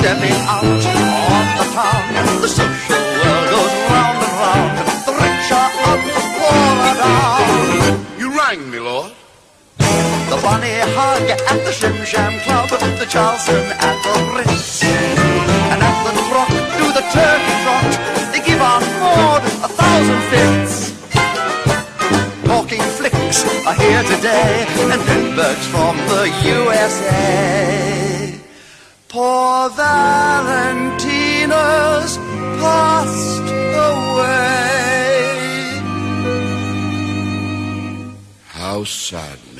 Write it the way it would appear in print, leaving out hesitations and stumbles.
stepping out on the town. The social world goes round and round. The rich are up, the poor are down. You rang me, Lord. The Bunny Hug at the Shim Sham Club, the Charleston at the Ritz, and at the Troc do the turkey trot. They give our Maud 1,000 fits. Talking flicks are here today, and Lindbergh's from the USA. Poor Valentina's passed away. How sad.